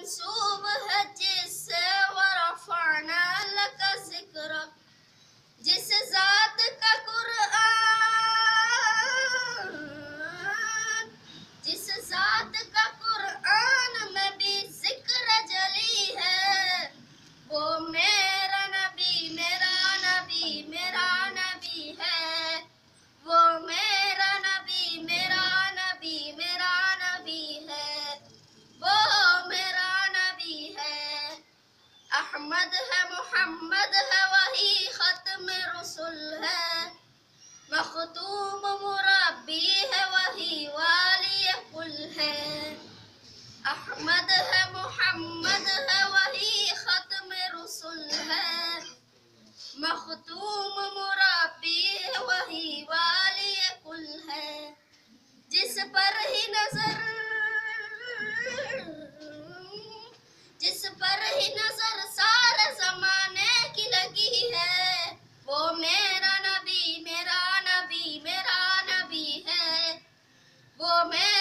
منسوب ہے جس سے ورفعنا لک ذکرک، جس ذات کا قرآن، جس ذات کا قرآن میں بھی ذکر جلی ہے، وہ میرا نبی میرا نبی میرا نبی ہے، وہ میرا نبی میرا نبی میرا نبی ہے، وہ میرا نبی ہے۔ احمد ہے محمد ہے وہی ختم رسول ہے، مختوم مربی ہے وہی والی کل ہے۔ احمد ہے محمد ہے وہی ختم رسول ہے، مختوم مربی ہے وہی والی کل ہے۔ جس پر ہی نظر سارے زمانے کی لگی ہے، وہ میرا نبی میرا نبی میرا نبی ہے، وہ میرا